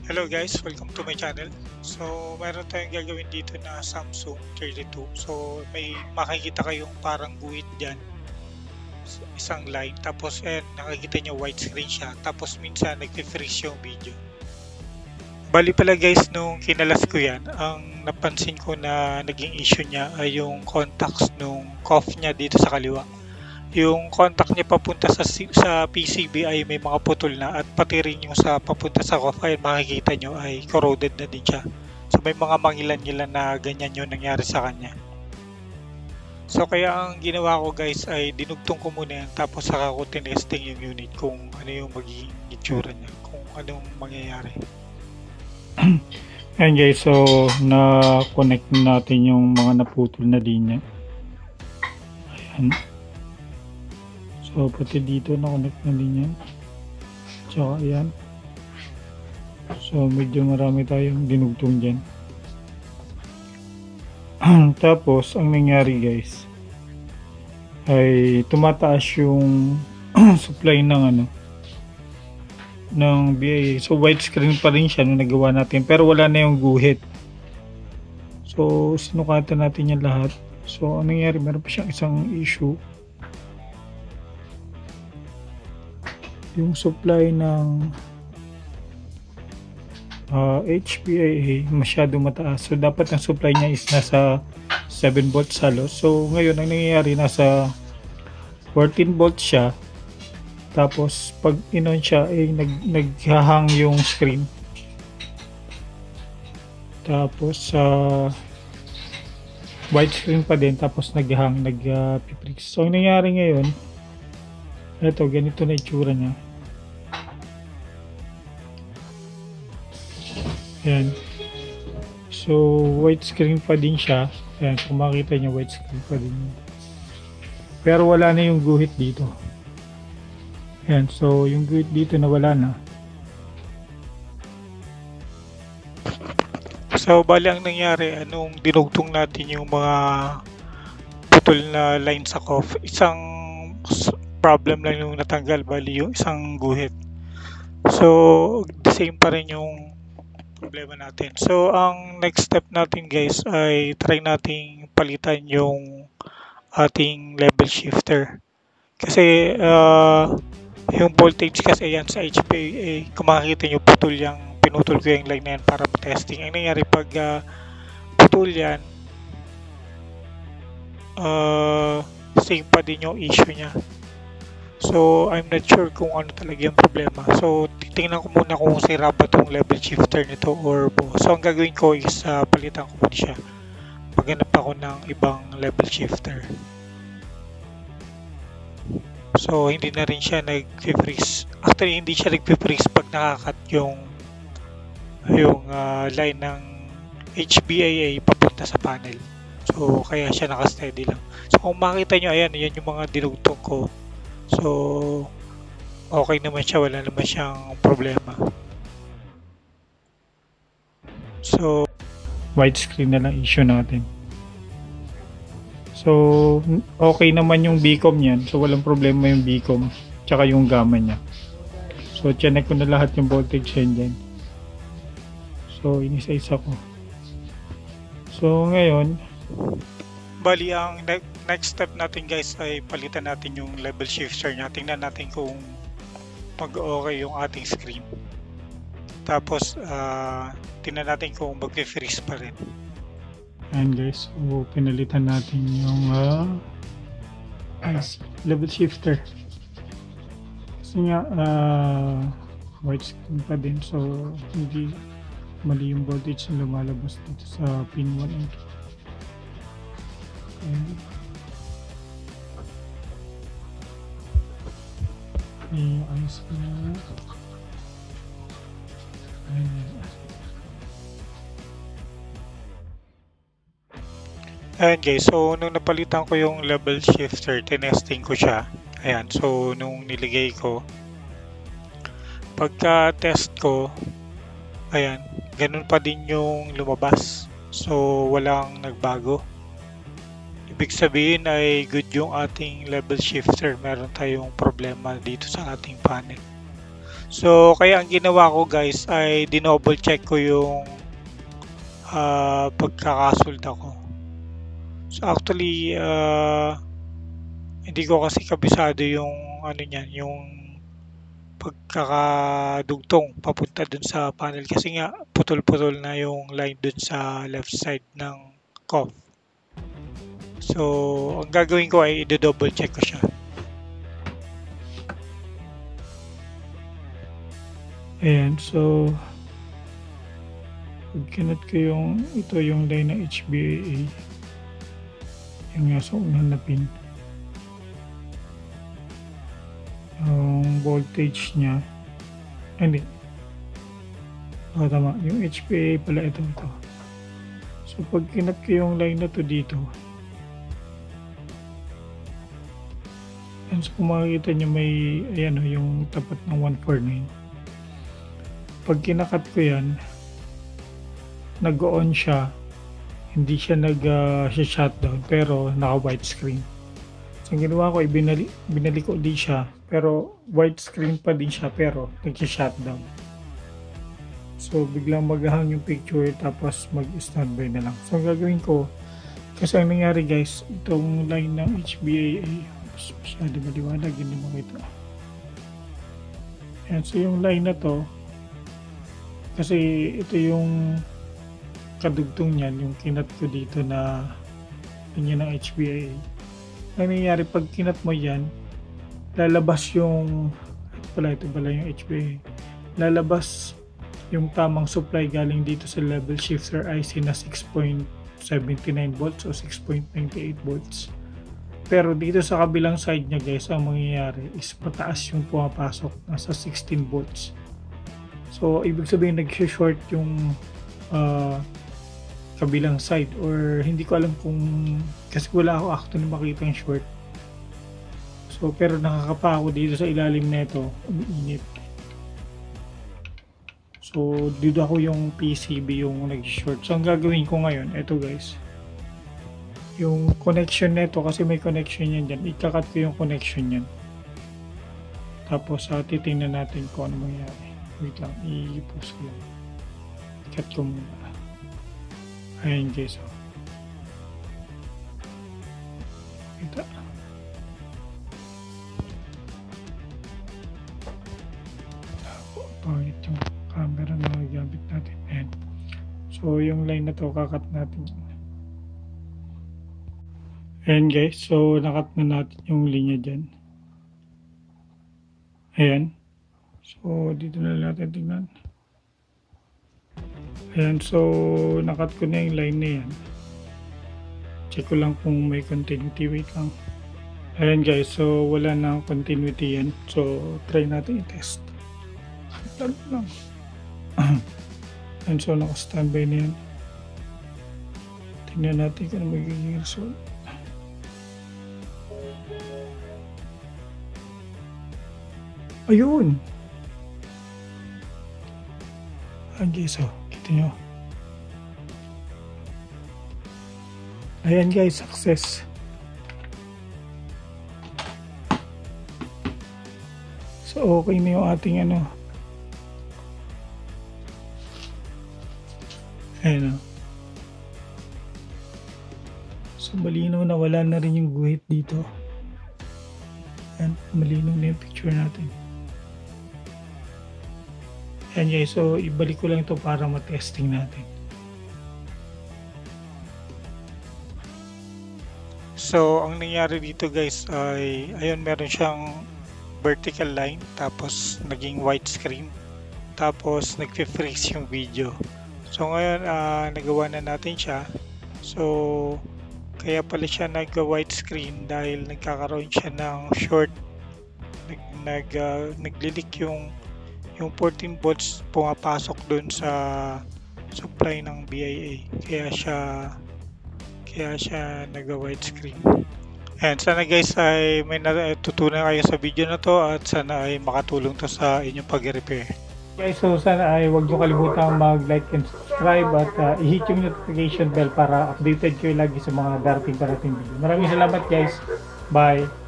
Hello guys, welcome to my channel. So, meron tayong gagawin dito na Samsung 32. So, may makikita kayong parang guhit dyan, isang line. Tapos, nakikita nyo widescreen siya. Tapos, minsan nagpi-freeze yung video. Bali pala guys, nung kinalas ko yan, ang napansin ko na naging issue niya ay yung contacts nung cuff niya dito sa kaliwa. Yung contact niya papunta sa PCB ay may mga putol na, at pati rin yung sa papunta sa cuff ay makikita nyo ay corroded na din siya. So may mga mangilan-ngilan na ganyan yung nangyari sa kanya. So kaya ang ginawa ko guys ay dinugtong ko muna yan, tapos saka ko tinesting yung unit kung ano yung magiging itsura niya, kung anong mangyayari. Ayan guys, so na-connect natin yung mga naputol na linya. Ayan. So pati dito na-connect na linya. Tsaka ayan. So medyo marami tayong dinugtong dyan. Tapos ang nangyari guys ay tumataas yung supply ng BIA. So widescreen pa rin siya nung nagawa natin, pero wala na yung guhit. So sinukatan natin yan lahat. So ang nangyari, meron pa siyang isang issue. Yung supply ng HPIA masyado mataas. So dapat ang supply niya is nasa 7 volts halos. So ngayon ang nangyayari, nasa 14 volts siya. Tapos pag in-on siya ay naghahang yung screen. Tapos widescreen pa din, tapos naghahang, nag-freeze. So ang nangyayari ngayon, ito, ganito na itsura niya. Ayan. So widescreen pa din siya. Ayan, kung makita niyo, widescreen pa din. Pero wala na yung guhit dito. Ayan, so yung guhit dito nawala na. So bali ang nangyari, anong dinugtong natin yung mga putol na line sa cuff, isang problem lang yung natanggal, bali yung isang guhit. So the same pa rin yung problema natin. So ang next step natin guys ay try nating palitan yung ating level shifter. Kasi yung voltage kasi yan sa HPA, kung makikita nyo putol yung pinutol ko yung line na yan para testing. Ang nangyari pag putol yan, same pa din yung issue niya. So, I'm not sure kung ano talaga yung problema. So, titingnan ko muna kung sira ba itong level shifter nito or buo. So, ang gagawin ko is palitan ko muna siya. Maghanap ako ng ibang level shifter. So, hindi na rin siya nag-freeze. Actually, hindi siya nag-freeze pag nakakat yung line ng HBAA papunta sa panel. So, kaya siya naka-steady lang. So, kung makita nyo, ayan, yan yung mga dinugtong ko. So, okay naman siya, wala naman siyang problema. So, Widescreen na lang issue natin. So okay naman yung Bcom niyan. So walang problema yung Bcom tsaka yung gamma niya. So chinek ko na lahat yung voltage dyan. So inisa-isa ko. So ngayon, bali ang next step natin guys ay palitan natin yung level shifter niya. Tingnan natin kung mag-okay yung ating screen. Tapos tingnan natin kung mag-freeze pa rin. ayan guys, so pinalitan natin yung level shifter. Kasi nga widescreen pa din, so hindi mali yung voltage na lumalabas dito sa pin 1 and 2. Ayos ko na. Ayan guys, so nung napalitan ko yung level shifter, tinesting ko siya. Ayan, so nung niligay ko, pagka test ko, ayan, ganun pa din yung lumabas. So walang nagbago. Ibig sabihin ay good yung ating level shifter. Meron tayong problema dito sa ating panel. So kaya ang ginawa ko guys ay dinoble check ko yung pagkakasulda ko. So actually hindi ko kasi kabisado yung ano niyan, yung pagkakadugtong papunta dun sa panel kasi nga putol-putol na yung line dun sa left side ng COF. So ang gagawin ko ay i-double check ko siya. Ayan, so pag kinat ko yung ito yung line ng HBAA, yung nasa unang na pin, yung voltage niya, hindi, tama, yung HBAA pala ito. So pag kinat ko yung line na to dito, and so kung makikita nyo may, ayan o, yung tapat ng 149. Pag kinakat ko yan, nag-on siya, hindi siya nag-shutdown, pero naka-white screen. So ang ginawa ko, binalik ko din siya, pero white screen pa din siya, pero nag-shutdown. So biglang maghahang yung picture, tapos mag-standby na lang. So ang gagawin ko, kasi ang nangyari guys, itong line ng HBAA, masyado maliwanag, hindi makita. And so yung line na to, kasi ito yung kadugtong niyan, yung kinat ko dito na linya ng HBAA. Ang nangyayari, pag kinat mo yan, lalabas yung, ito pala yung HBAA, lalabas yung tamang supply galing dito sa level shifter IC na 6.79 volts o 6.98 volts. Pero dito sa kabilang side niya guys, ang mangyayari is mataas yung pumapasok, nasa 16 volts. So, ibig sabihin nag-short yung kabilang side, or hindi ko alam kung, kasi wala ako actually makita yung short. So, pero nakakapa ako dito sa ilalim nito, umiinit. So, dito ako yung PCB yung nag-short. So, ang gagawin ko ngayon, eto guys, yung connection nito, kasi may connection yan dyan, ikakat ko yung connection yan. Tapos, titingnan natin kung ano mangyayari. Wait lang, i-post ko lang. Cut ko muna. Ayan guys. Kita. Pangit yung camera na gamit natin. Ayan. So, yung line na to, kakat natin. Ayan guys. So, nakat na natin yung linya dyan. Ayan. So, dito na natin tingnan. Ayan, so, nakat ko na yung line na yan. Check ko lang kung may continuity. Wait lang. Ayan guys, so, wala na continuity yan. So, try natin i-test. Tag lang. Ayan, so, naka-standby na yan. Tingnan natin kung ano magiging result. Ayun! Okay, so, kita nyo. Ayan guys, success. So, okay na yung ating ano. Ayan o. So, malinaw na wala na rin yung guhit dito. Ayan, malinaw na yung picture natin. Ayan guys, so ibalik ko lang ito para matesting natin. So ang nangyari dito guys ay ayun, meron siyang vertical line, tapos naging white screen, tapos nagfi-freeze yung video. So ngayon nagawa na natin siya. So kaya pala siya nag-white screen dahil nagkakaroon siya ng short, naglilik yung 14 volts pumapasok dun sa supply ng BIA, kaya siya nag-white screen. And sana guys ay may natutunan kayo sa video na to, at sana ay makatulong to sa inyong pag-repair. Guys, so sana ay huwag nyo kalimutan mag-like and subscribe, at i-hit yung notification bell para updated kayo lagi sa mga parating video. Maraming salamat guys. Bye!